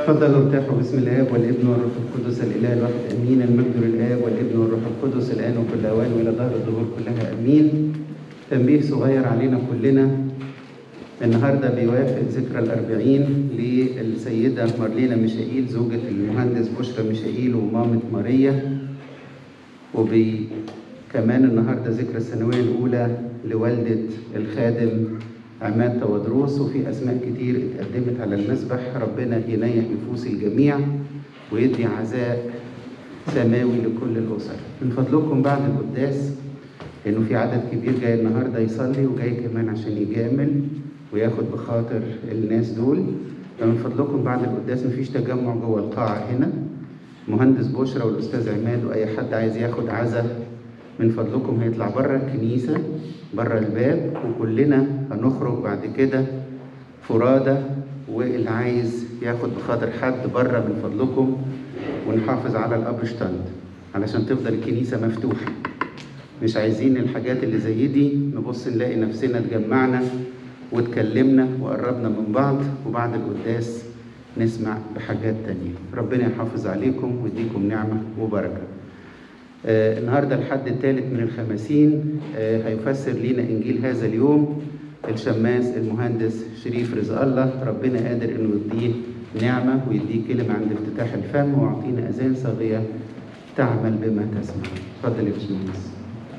تفضلوا ارتاحوا باسم الاب والابن والروح القدس الاله الواحد امين. المجد للاب والابن والروح القدس الان وكل اوان والى دهر الدهور كلها امين. تنبيه صغير علينا كلنا، النهارده بيوافق ذكرى الأربعين للسيده مارلينا ميشائيل زوجة المهندس بشرى ميشائيل ومامة ماريا، كمان النهارده ذكرى السنويه الاولى لوالده الخادم عماد تودروس، وفي اسماء كتير اتقدمت على المسبح. ربنا ينيح نفوس الجميع ويدي عزاء سماوي لكل الاسر. من فضلكم بعد القداس، لانه في عدد كبير جاي النهارده يصلي وجاي كمان عشان يجامل وياخد بخاطر الناس دول، فمن فضلكم بعد القداس مفيش تجمع جوه القاعه هنا. مهندس بشرى والاستاذ عماد واي حد عايز ياخد عزاء من فضلكم هيطلع بره الكنيسه بره الباب، وكلنا هنخرج بعد كده فرادى، واللي عايز ياخد بخاطر حد بره من فضلكم، ونحافظ على الابشتاند علشان تفضل الكنيسه مفتوحه. مش عايزين الحاجات اللي زي دي نبص نلاقي نفسنا اتجمعنا واتكلمنا وقربنا من بعض، وبعد القداس نسمع بحاجات تانية. ربنا يحافظ عليكم ويديكم نعمه وبركه. النهارده الحد الثالث من الخمسين، هيفسر لينا انجيل هذا اليوم الشماس المهندس شريف رزق الله. ربنا قادر انه يديه نعمه ويديه كلمه عند افتتاح الفم، ويعطينا اذان صاغيه تعمل بما تسمع. اتفضل يا باشمهندس.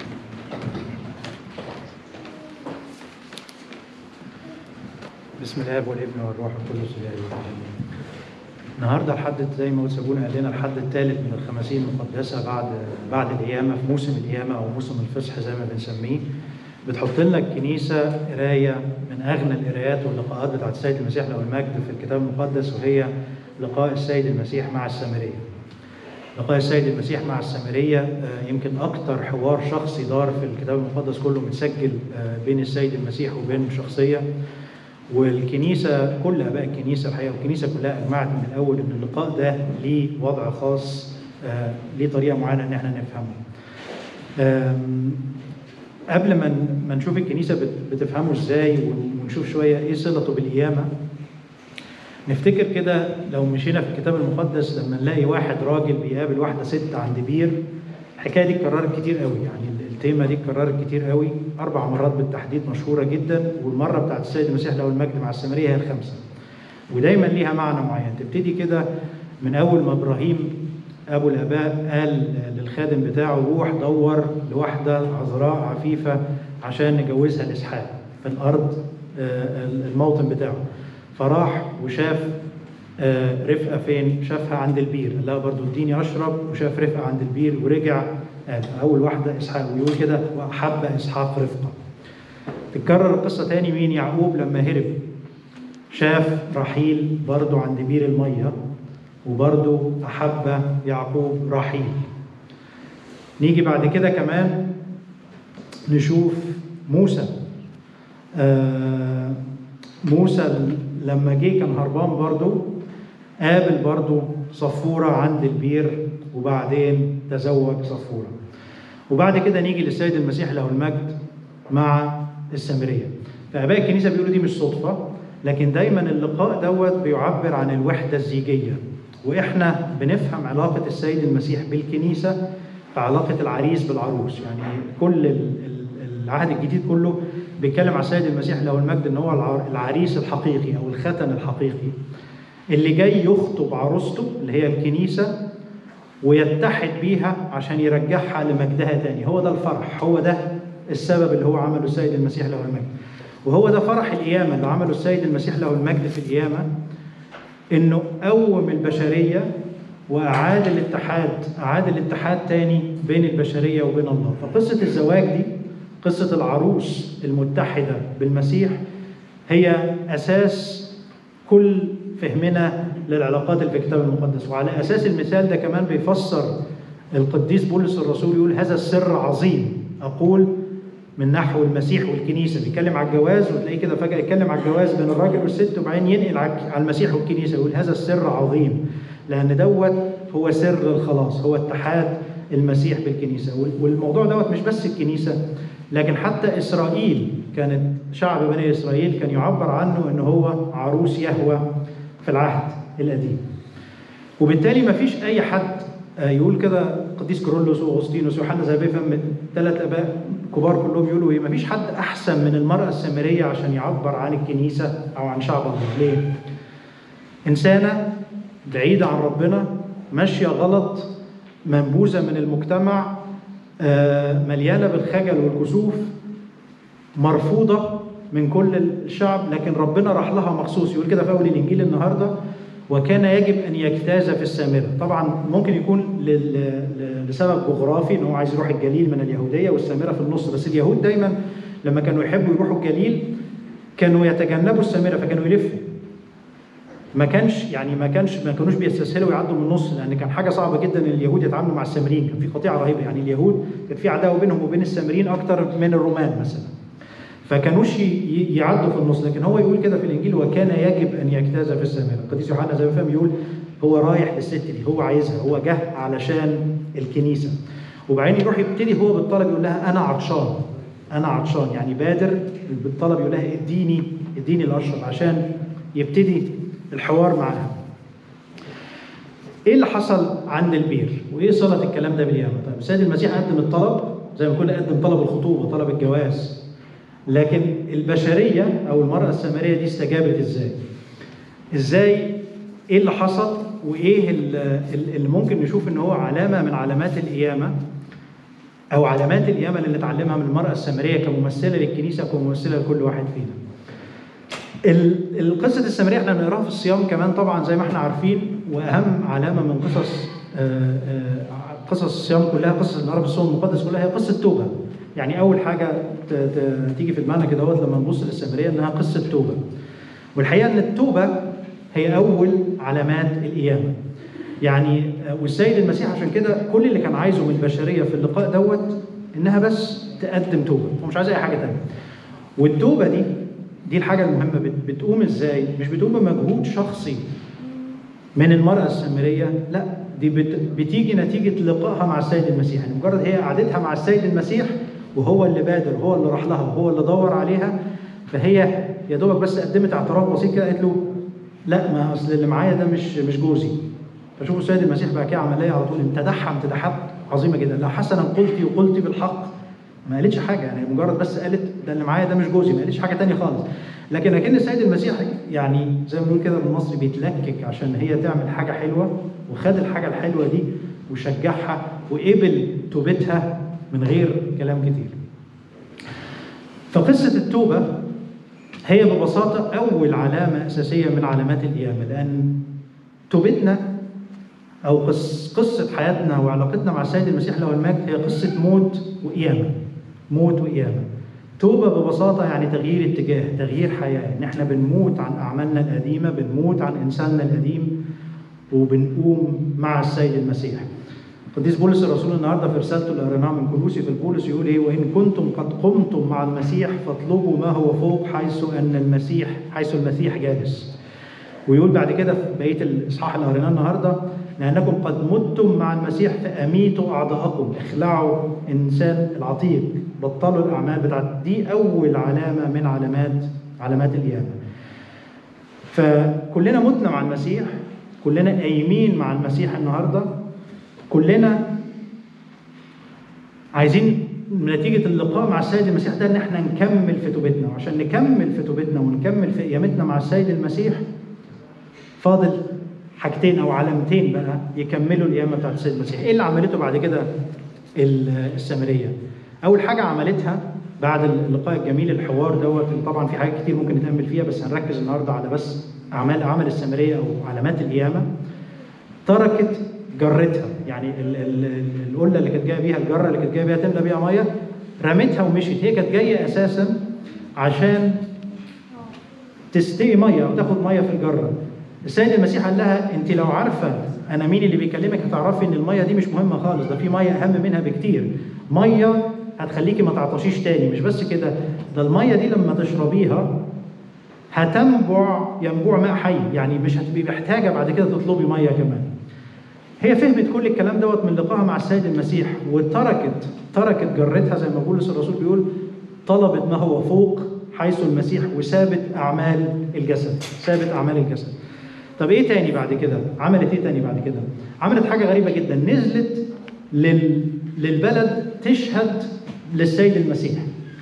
بسم الاب والابن والروح القدس الاله الواحد. النهارده الحد زي ما سابونا قال لنا الحد الثالث من الخمسين المقدسه بعد القيامه، في موسم القيامه او موسم الفصح زي ما بنسميه. بتحط لنا الكنيسه قرايه من اغنى القرايات واللقاءات بتاعت السيد المسيح له المجد في الكتاب المقدس، وهي لقاء السيد المسيح مع السامريه. لقاء السيد المسيح مع السامريه يمكن اكثر حوار شخصي دار في الكتاب المقدس كله متسجل بين السيد المسيح وبين شخصيه. والكنيسه كل اباء الكنيسه الحقيقه والكنيسه كلها اجمعت من الاول ان اللقاء ده ليه وضع خاص، ليه طريقه معينه ان احنا نفهمه. قبل ما نشوف الكنيسه بتفهمه ازاي ونشوف شويه ايه صلته بالقيامه، نفتكر كده لو مشينا في الكتاب المقدس لما نلاقي واحد راجل بيقابل واحده ست عند بير. الحكايه دي اتكررت كتير قوي، يعني التيمه دي اتكررت كتير قوي 4 مرات بالتحديد مشهوره جدا، والمره بتاعت السيد المسيح له المجد مع السامريه هي الخامسه، ودايما ليها معنى معين. تبتدي كده من اول ما ابراهيم ابو الاباء قال للخادم بتاعه روح دور لواحده عذراء عفيفه عشان نجوزها لاسحاق في الارض الموطن بتاعه. فراح وشاف رفقه فين؟ شافها عند البير، قال لها برضو اديني اشرب، وشاف رفقه عند البير ورجع قال اول واحده اسحاق، ويقول كده واحب اسحاق رفقه. تتكرر القصه تاني مين؟ يعقوب لما هرب شاف رحيل برضو عند بير الميه، وبرضو احب يعقوب رحيل. نيجي بعد كده كمان نشوف موسى. موسى لما جه كان هربان برضو قابل برضو صفورة عند البير، وبعدين تزوج صفورة. وبعد كده نيجي للسيد المسيح له المجد مع السامرية. فآباء الكنيسة بيقولوا دي مش صدفة، لكن دايما اللقاء دوت بيعبر عن الوحدة الزيجية. وإحنا بنفهم علاقة السيد المسيح بالكنيسة كعلاقة العريس بالعروس. يعني كل العهد الجديد كله بيتكلم على السيد المسيح له المجد ان هو العريس الحقيقي او الختن الحقيقي اللي جاي يخطب عروسته اللي هي الكنيسه ويتحد بيها عشان يرجعها لمجدها تاني. هو ده الفرح، هو ده السبب اللي هو عمله السيد المسيح له المجد، وهو ده فرح القيامه اللي عمله السيد المسيح له المجد في القيامه، انه قوم البشريه واعاد الاتحاد تاني بين البشريه وبين الله. فقصه الزواج دي، قصة العروس المتحدة بالمسيح، هي أساس كل فهمنا للعلاقات اللي في الكتاب المقدس. وعلى أساس المثال ده كمان بيفسر القديس بولس الرسول، يقول هذا السر عظيم أقول من نحو المسيح والكنيسة. بيتكلم على الجواز وتلاقيه كده فجأة يتكلم على الجواز بين الراجل والست، وبعدين ينقل على المسيح والكنيسة يقول هذا السر عظيم، لأن دوت هو سر الخلاص، هو اتحاد المسيح بالكنيسة. والموضوع دوت مش بس الكنيسة، لكن حتى إسرائيل كانت شعب بني إسرائيل كان يعبر عنه أنه هو عروس يهوه في العهد القديم. وبالتالي ما فيش اي حد يقول كده، قديس كيرلس واغسطينوس ويوحنا ذهبي فم، 3 اباء كبار كلهم يقولوا ايه؟ ما فيش حد احسن من المراه السامريه عشان يعبر عن الكنيسه او عن شعب الله. ليه؟ انسانه بعيده عن ربنا، ماشيه غلط، منبوذه من المجتمع، مليانه بالخجل والكسوف، مرفوضه من كل الشعب، لكن ربنا راح لها مخصوص. يقول كده في اول الانجيل النهارده: وكان يجب ان يجتاز في السامره. طبعا ممكن يكون لسبب جغرافي، ان هو عايز يروح الجليل من اليهوديه والسامره في النص، بس اليهود دايما لما كانوا يحبوا يروحوا الجليل كانوا يتجنبوا السامره، فكانوا يلفوا. ما كانوش بيستسهلوا يعدوا من النص، لان كان حاجه صعبه جدا ان اليهود يتعاملوا مع السامريين، كان في قطيعه رهيبه. يعني اليهود كان في عداوه بينهم وبين السامريين اكتر من الرومان مثلا، فكانوش يعدوا في النص. لكن هو يقول كده في الانجيل: وكان يجب ان يجتاز في السامره. القديس يوحنا زي ما فهم يقول هو رايح للست دي، هو عايزها، هو جه علشان الكنيسه. وبعدين يروح يبتدي هو بالطلب، يقول لها انا عطشان، يعني بادر بالطلب، يقول لها اديني الاشرب، عشان يبتدي الحوار معاها. ايه اللي حصل عند البير؟ وايه صله الكلام ده بالقيامه؟ طيب السيد المسيح قدم الطلب زي ما كنا قدم طلب الخطوبه، طلب الجواز، لكن البشريه او المراه السامريه دي استجابت ازاي؟ ايه اللي حصل؟ وايه اللي ممكن نشوف ان هو علامه من علامات القيامه، او علامات القيامه اللي نتعلمها من المراه السامريه كممثله للكنيسه وكممثله لكل واحد فينا. القصه السامريه احنا بنقراها في الصيام كمان طبعا زي ما احنا عارفين، واهم علامه من قصص الصيام كلها، قصص اللي نقراها في الصوم المقدس كلها، هي قصه توبه. يعني اول حاجه تيجي في دماغنا كده لما نبص للسامريه انها قصه توبه. والحقيقه ان التوبه هي اول علامات القيامه. يعني والسيد المسيح عشان كده كل اللي كان عايزه من البشريه في اللقاء انها بس تقدم توبه، هو مش عايز اي حاجه ثانيه. والتوبه دي الحاجه المهمه. بتقوم ازاي؟ مش بتقوم بمجهود شخصي من المراه السامريه، لا، دي بتيجي نتيجه لقائها مع السيد المسيح. يعني مجرد هي قعدتها مع السيد المسيح وهو اللي بادر، هو اللي راح لها، وهو اللي دور عليها، فهي يا دوبك بس قدمت اعتراف بسيط كده، قالت له لا، ما اصل اللي معايا ده مش جوزي. فشوفوا السيد المسيح بقى كده عمل ايه على طول؟ امتدحها امتداحات عظيمه جدا. لا حسنا قلتي بالحق، ما قالتش حاجه، يعني مجرد بس قالت ده اللي معايا ده مش جوزي، ما قالتش حاجه ثانيه خالص. لكن السيد المسيح يعني زي ما بنقول كده بالمصري بيتلكك عشان هي تعمل حاجه حلوه، وخد الحاجه الحلوه دي وشجعها وقبل توبتها من غير كلام كتير. فقصه التوبه هي ببساطه اول علامه اساسيه من علامات القيامه، لان توبتنا او قصه حياتنا وعلاقتنا مع السيد المسيح له المجد هي قصه موت وقيامه. توبه ببساطه يعني تغيير اتجاه، تغيير حياه، ان احنا بنموت عن اعمالنا القديمه، بنموت عن انساننا القديم، وبنقوم مع السيد المسيح. القديس بولس الرسول النهارده في رسالته اللي قريناها من كولوسي في البولس يقول ايه: وان كنتم قد قمتم مع المسيح فاطلبوا ما هو فوق حيث المسيح جالس. ويقول بعد كده في بقيه الاصحاح اللي قريناه النهارده: لانكم قد متم مع المسيح فاميتوا اعضاءكم، اخلعوا انسان العتيق، بطلوا الاعمال بتاعت دي. اول علامه من علامات القيامه. فكلنا متنا مع المسيح، كلنا قايمين مع المسيح النهارده، كلنا عايزين نتيجه اللقاء مع السيد المسيح ده ان احنا نكمل في توبتنا. وعشان نكمل في توبتنا ونكمل في قيامتنا مع السيد المسيح فاضل حاجتين او علامتين بقى يكملوا القيامه بتاعت السيد المسيح. ايه اللي عملته بعد كده السامريه؟ اول حاجه عملتها بعد اللقاء الجميل الحوار طبعا في حاجات كتير ممكن نتامل فيها، بس هنركز النهارده على بس عمل السامريه او علامات القيامه. تركت جرتها، يعني القله اللي كانت جايه بيها، الجره اللي كانت جايه بيها تملى بيها ميه، رمتها ومشيت. هي كانت جايه اساسا عشان تستقي ميه او تاخد ميه في الجره. السيد المسيح قال لها: انت لو عارفه انا مين اللي بيكلمك هتعرفي ان الميه دي مش مهمه خالص، ده في ميه اهم منها بكتير، ميه هتخليكي ما تعطشيش تاني. مش بس كده، ده الميه دي لما تشربيها ينبوع ماء حي، يعني مش هتبقي محتاجه بعد كده تطلبي ميه كمان. هي فهمت كل الكلام من لقائها مع السيد المسيح، وتركت جرتها زي ما بولس الرسول بيقول، طلبت ما هو فوق حيث المسيح، وسابت اعمال الجسد. طب ايه تاني بعد كده؟ عملت ايه تاني بعد كده؟ عملت حاجه غريبه جدا، نزلت للبلد تشهد للسيد المسيح.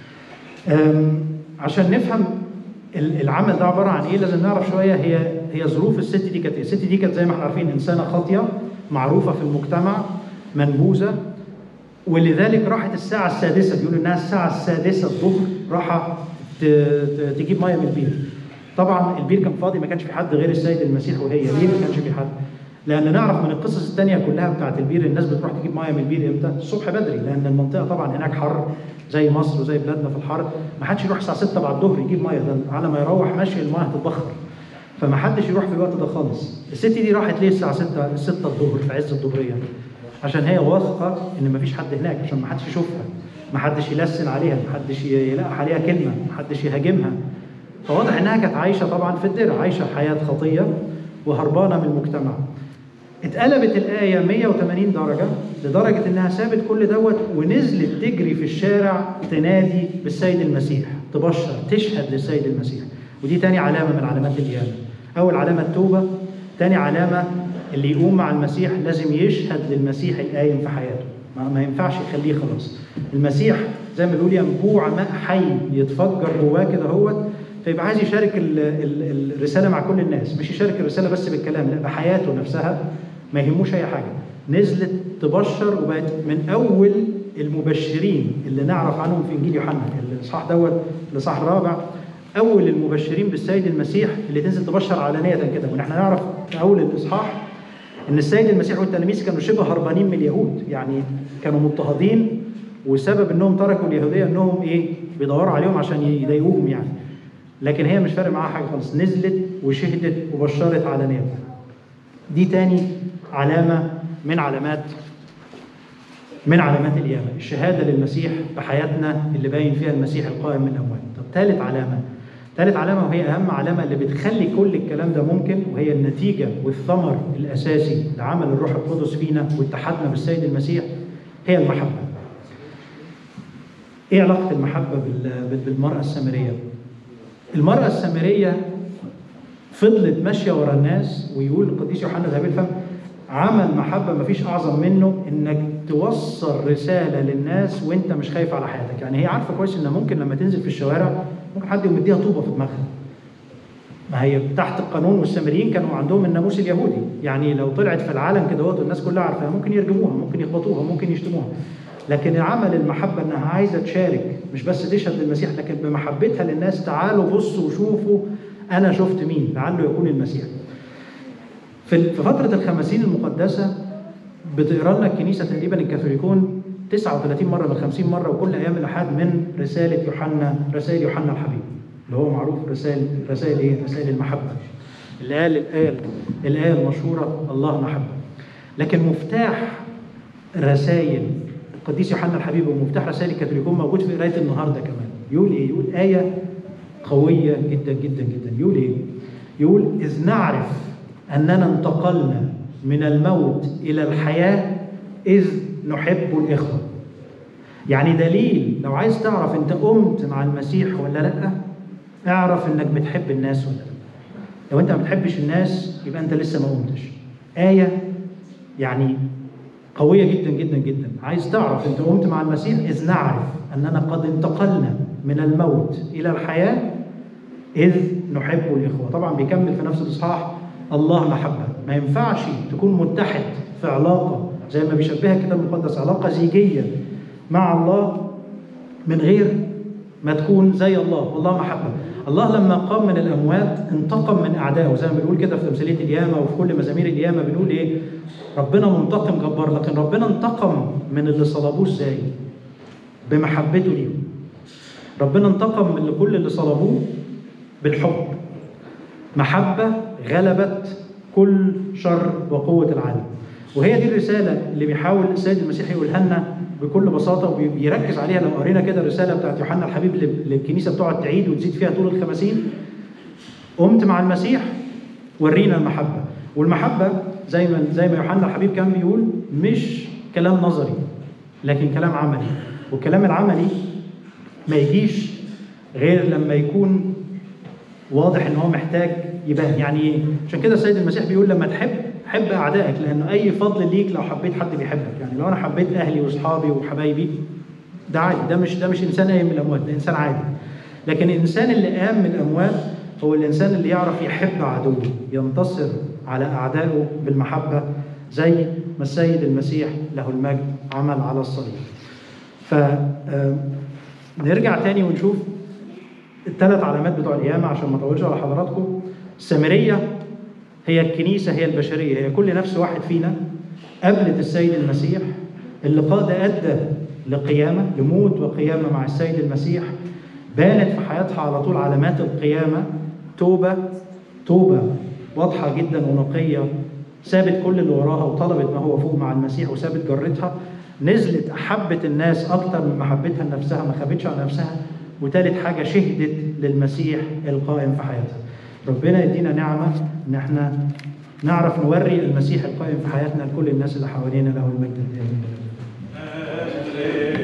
عشان نفهم العمل ده عباره عن ايه لازم نعرف شويه هي ظروف الست دي كانت ايه. الست دي كانت زي ما احنا عارفين انسانه خاطيه معروفه في المجتمع، منبوذه، ولذلك راحت الساعه السادسه، بيقولوا انها الساعه السادسه الظهر راح تجيب ميه من البير. طبعا البير كان فاضي، ما كانش في حد غير السيد المسيح وهي. ليه ما كانش في حد؟ لان نعرف من القصص الثانيه كلها بتاعت البير الناس بتروح تجيب ميه من البير امتى؟ الصبح بدري، لان المنطقه طبعا هناك حر زي مصر وزي بلادنا في الحر، ما حدش يروح الساعه 6 بعد الظهر يجيب ميه، ده على ما يروح ماشي الميه هتتبخر، فما حدش يروح في الوقت ده خالص. الست دي راحت ليه الساعه 6 الظهر في عز الظهريه؟ عشان هي واثقه ان ما فيش حد هناك، عشان ما حدش يشوفها، ما حدش يلسن عليها، ما حدش يلقح عليها كلمه، ما حدش يهاجمها. فواضح انها كانت عايشه طبعا في الدرع، عايشه حياه خطيه وهربانه من المجتمع. اتقلبت الآية 180 درجة لدرجة إنها سابت كل دوت ونزلت تجري في الشارع تنادي بالسيد المسيح، تبشر، تشهد للسيد المسيح. ودي تاني علامة من علامات القيامة. أول علامة التوبة، تاني علامة اللي يقوم مع المسيح لازم يشهد للمسيح القايم في حياته، ما ينفعش يخليه خلاص. المسيح زي ما بيقول ينبوع ماء حي يتفجر جواه كده هوت، فيبقى عايز يشارك الرسالة مع كل الناس، مش يشارك الرسالة بس بالكلام، لا بحياته نفسها، ما يهموش أي حاجة. نزلت تبشر وبقت من أول المبشرين اللي نعرف عنهم في إنجيل يوحنا، الإصحاح دوت الإصحاح الرابع، أول المبشرين بالسيد المسيح اللي تنزل تبشر علانية كده. ونحن نعرف في أول الإصحاح إن السيد المسيح والتلاميذ كانوا شبه هربانين من اليهود، يعني كانوا مضطهدين، وسبب إنهم تركوا اليهودية إنهم بيدوروا عليهم عشان يضايقوهم يعني. لكن هي مش فارق معاها حاجة خالص، نزلت وشهدت وبشرت علانية. دي تاني علامة من علامات القيامة، الشهادة للمسيح بحياتنا اللي باين فيها المسيح القائم من الأموات. طب ثالث علامة وهي أهم علامة اللي بتخلي كل الكلام ده ممكن، وهي النتيجة والثمر الأساسي لعمل الروح القدس فينا واتحادنا بالسيد المسيح، هي المحبة. إيه علاقة المحبة بالمرأة السامرية؟ المرأة السامرية فضلت ماشية ورا الناس، ويقول القديس يوحنا ذهبي الفم عمل محبة مفيش أعظم منه، إنك توصل رسالة للناس وإنت مش خايف على حياتك. يعني هي عارفة كويس إن ممكن لما تنزل في الشوارع ممكن حد يمديها طوبة في دماغها، ما هي تحت القانون، والسامريين كانوا عندهم الناموس اليهودي، يعني لو طلعت في العالم كده والناس كلها عارفاها ممكن يرجموها، ممكن يخبطوها، ممكن يشتموها. لكن عمل المحبة إنها عايزة تشارك، مش بس تشهد للمسيح، لكن بمحبتها للناس تعالوا بصوا وشوفوا أنا شفت مين، لعله يكون المسيح. في فترة الخمسين المقدسة بتقرأ لنا الكنيسة تقريبا الكاثوليكون 39 مرة من 50 مرة، وكل أيام الأحد من رسائل يوحنا الحبيب، اللي هو معروف رسائل المحبة، اللي قال الآية المشهورة الله محبة. لكن مفتاح رسائل القديس يوحنا الحبيب ومفتاح رسائل الكاثوليكون موجود في قراية النهاردة كمان. يقول إيه؟ يقول آية قوية جدا جدا جدا. يقول إيه؟ يقول إذ نعرف أننا انتقلنا من الموت إلى الحياة إذ نحب الإخوة. يعني دليل لو عايز تعرف أنت قمت مع المسيح ولا لأ، اعرف أنك بتحب الناس ولا لأ. لو أنت ما بتحبش الناس يبقى أنت لسه ما قمتش. آية يعني قوية جدا جدا جدا. عايز تعرف أنت قمت مع المسيح، إذ نعرف أننا قد انتقلنا من الموت إلى الحياة إذ نحب الإخوة. طبعا بيكمل في نفس الإصحاح الله محبة. ما ينفعش تكون متحد في علاقة زي ما بيشبهها الكتاب المقدس، علاقة زيجية مع الله من غير ما تكون زي الله. والله محبة. الله لما قام من الأموات انتقم من أعدائه، زي ما بنقول كده في تمثيلية القيامة وفي كل مزامير القيامة بنقول إيه؟ ربنا منتقم جبار. لكن ربنا انتقم من اللي صلبوه إزاي؟ بمحبته ليهم. ربنا انتقم من كل اللي صلبوه بالحب. محبة غلبت كل شر وقوة العالم. وهي دي الرسالة اللي بيحاول السيد المسيح يقولها لنا بكل بساطة، وبيركز عليها. لو قرينا كده الرسالة بتاعت يوحنا الحبيب للكنيسة بتقعد تعيد وتزيد فيها طول الخمسين، قمت مع المسيح ورينا المحبة. والمحبة زي ما يوحنا الحبيب كان بيقول مش كلام نظري لكن كلام عملي. والكلام العملي ما يجيش غير لما يكون واضح ان هو محتاج يبان. يعني ايه؟ عشان كده السيد المسيح بيقول لما تحب حب اعدائك، لانه اي فضل ليك لو حبيت حد بيحبك. يعني لو انا حبيت اهلي واصحابي وحبايبي ده عادي، ده مش انسان قايم من الاموات، ده انسان عادي. لكن الانسان اللي قام من الاموات هو الانسان اللي يعرف يحب عدوه، ينتصر على اعدائه بالمحبه زي ما السيد المسيح له المجد عمل على الصليب. نرجع تاني ونشوف الثلاث علامات بتوع القيامة عشان ما اطولش على حضراتكم. السامرية هي الكنيسة، هي البشرية، هي كل نفس واحد فينا قابلت السيد المسيح. اللقاء ده أدى لقيامة، لموت وقيامة مع السيد المسيح. بانت في حياتها على طول علامات القيامة، توبة واضحة جدا ونقية، سابت كل اللي وراها وطلبت ما هو فوق مع المسيح وسابت جرتها. نزلت أحبت الناس أكتر من محبتها لنفسها، ما خابتش على نفسها. وثالث حاجة شهدت للمسيح القائم في حياتها. ربنا يدينا نعمة إن احنا نعرف نوري المسيح القائم في حياتنا لكل الناس اللي حوالينا، له المجد الدائم.